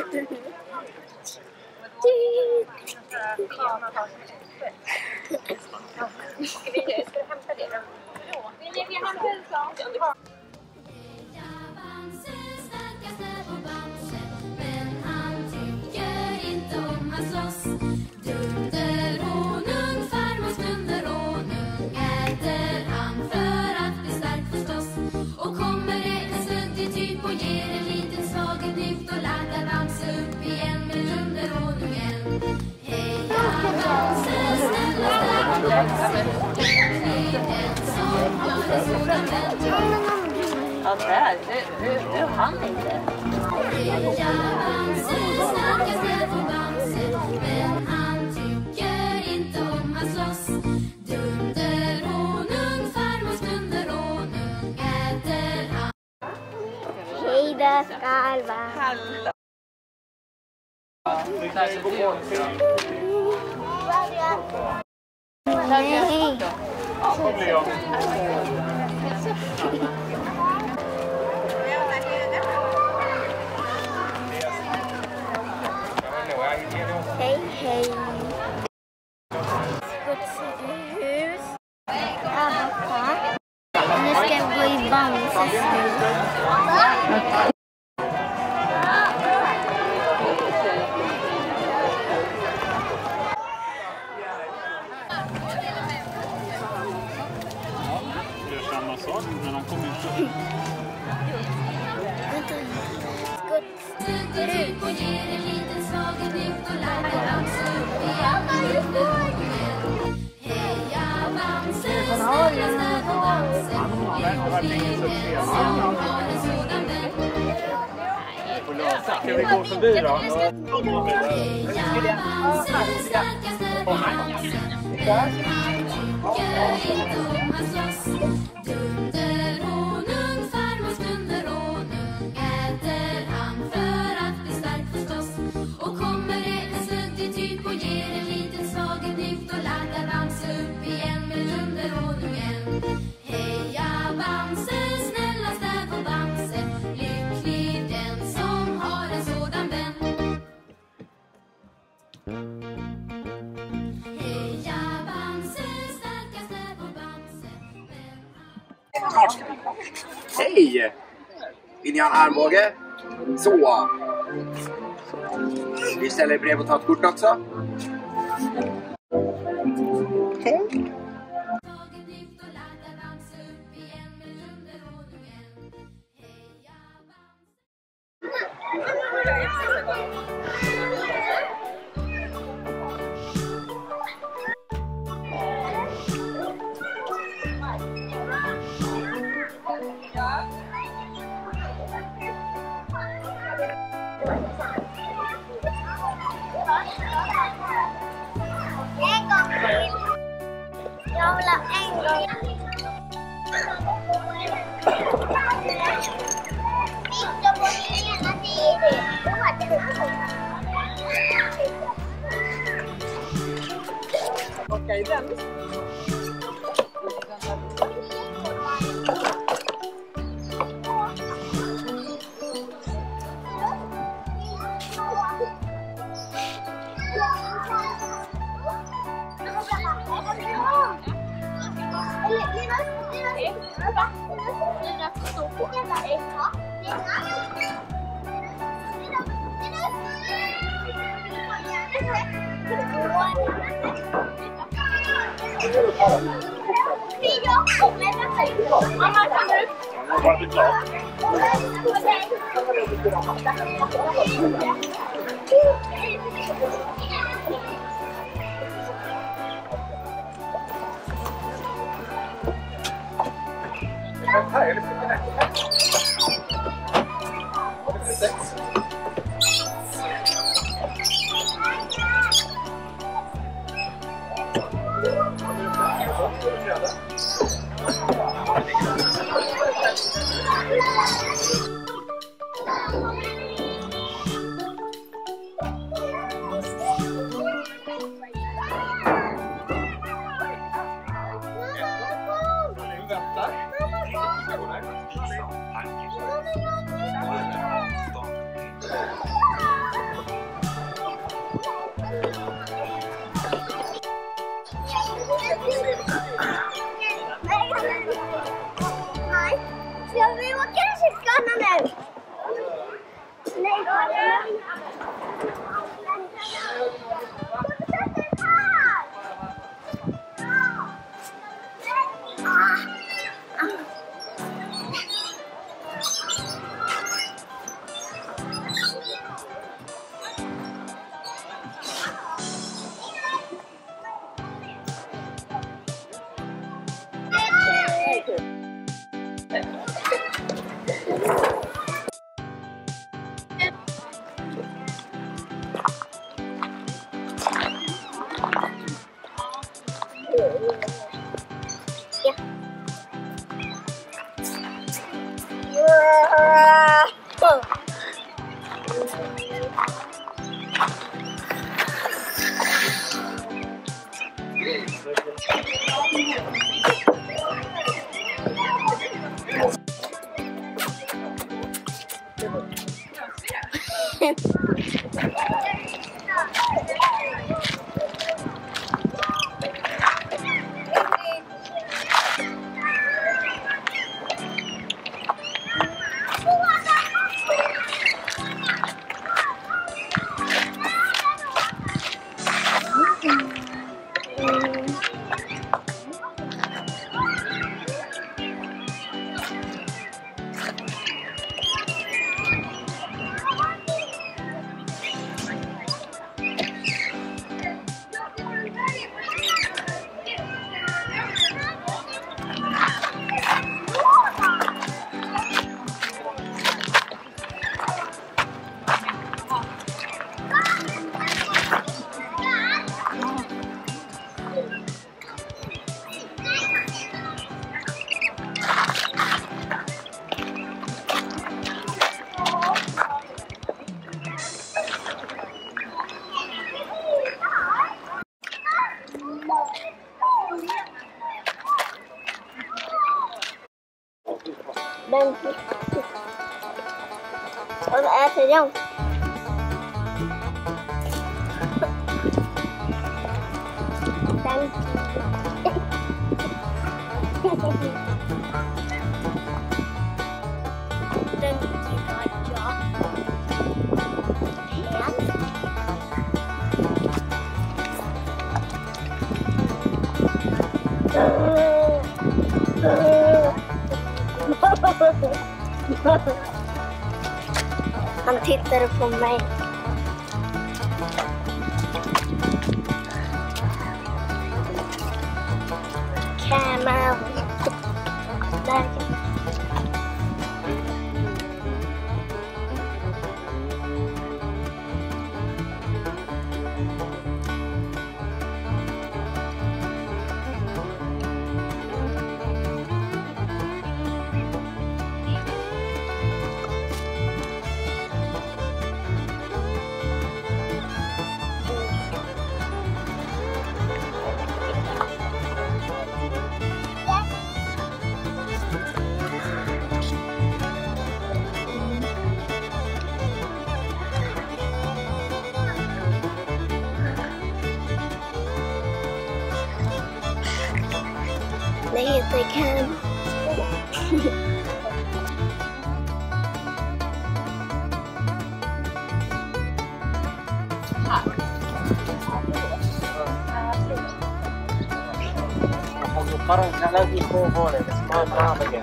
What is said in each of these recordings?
Ja, där. Du hann inte. Hej där skalva. Hallå. Nej. Hej, hej. Skogshus. Abba. Nu ska vi gå i Bamses hus. Det är samma sak, men han kommer inte. Ska vi gå förbi då? Hej! Vill ni ha en armbåge? Så! Vi ställer brev och tar ett kort också. Hej! En gång till. Jag vill ha en gång. Victor på ena sidan. Okej, den. Den. Och äter dem. Den. Den gillar jag. Han tittade på mig. Camel. Där. Det heter Cam. قررنا لازم يكون هون بس ما بقى.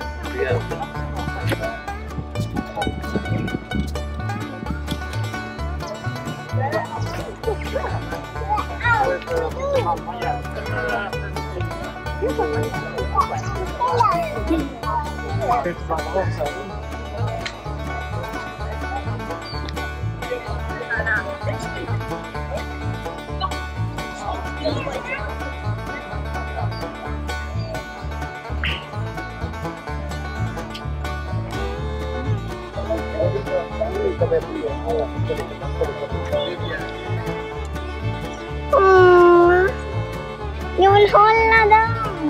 Jag vill hålla dem.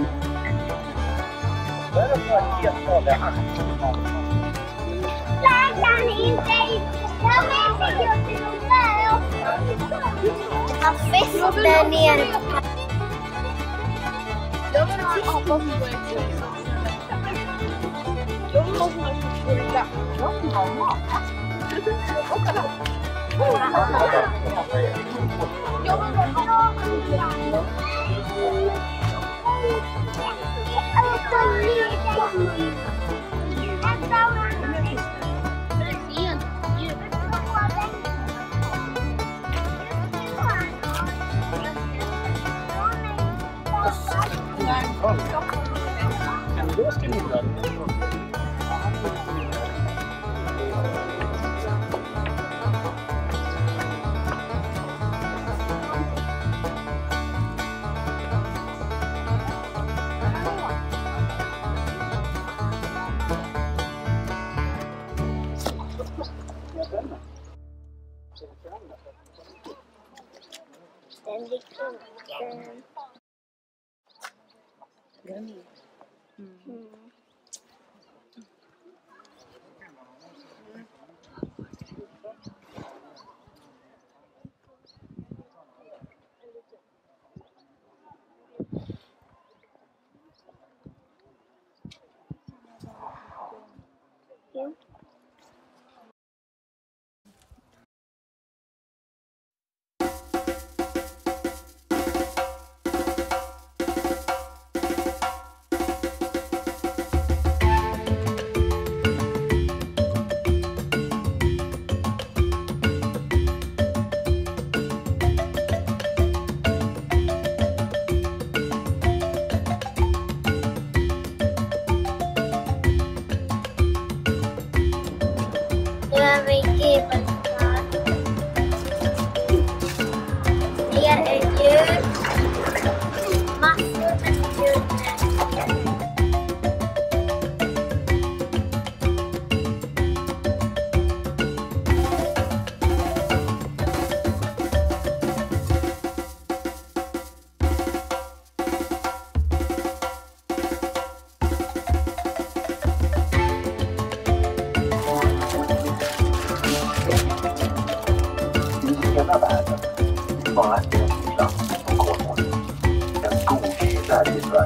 Läkaren inte. Jag vet inte. Han fäster ner. Kan du skriva?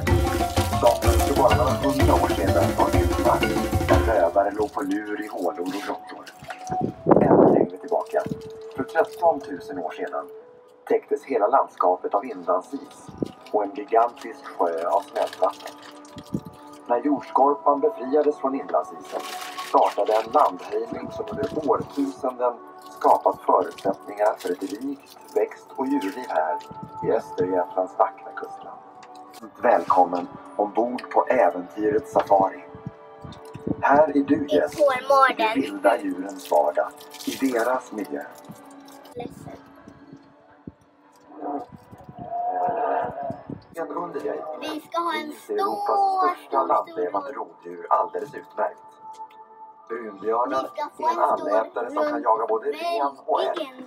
Sverige. Som för bara några 100 år sedan var vildmark där rövare låg på lur i hålor och grottor. Ännu längre tillbaka, för 13 000 år sedan, täcktes hela landskapet av inlandsis och en gigantisk sjö av smältvatten. När jordskorpan befriades från inlandsisen startade en landhöjning som under årtusenden skapat förutsättningar för ett rikt växt- och djurliv här i Östergötlands vackra kustland. Välkommen ombord på äventyret Safari. Här är du gäst i de vilda djurens vardag, i deras miljö. En underlig Vi ska ha en Europas största stor landlevande rovdjur alldeles utmärkt. Brunbjörnen Vi ska få är en en stor allätare som kan jaga både ren och älg. egen.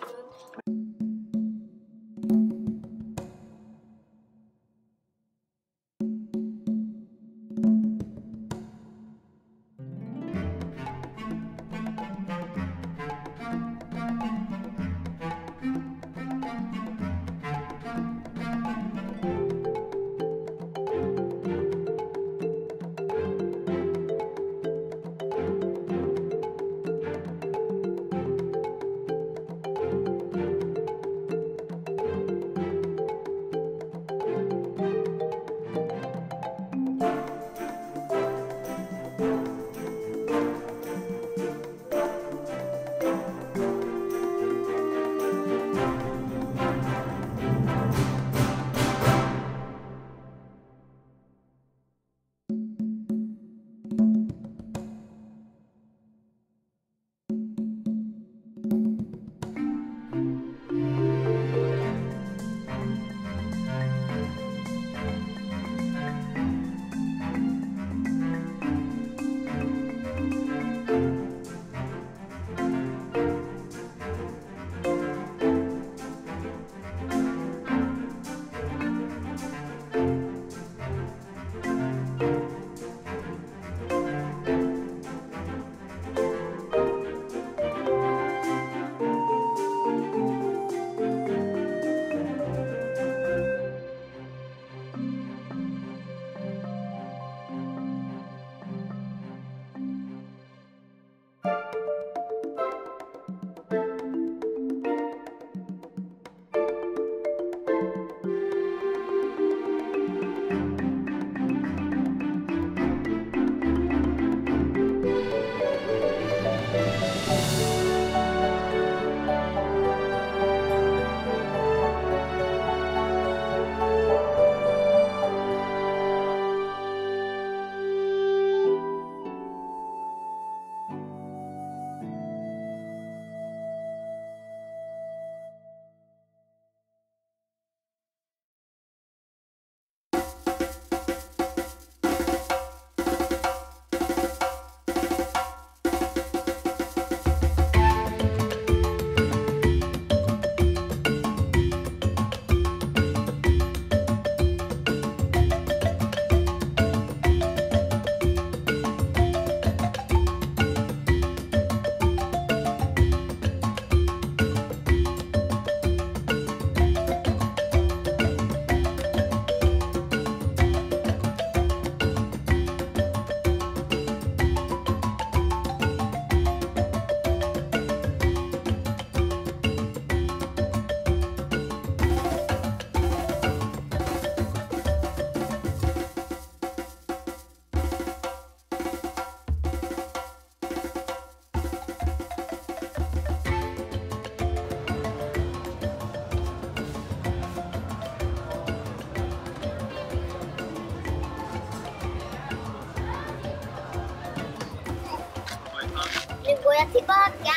Nu går jag tillbaka.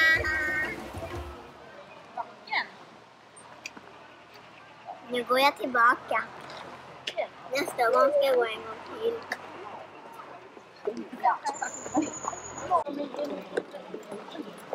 Nu går jag tillbaka. Nästa gång ska jag gå en gång till.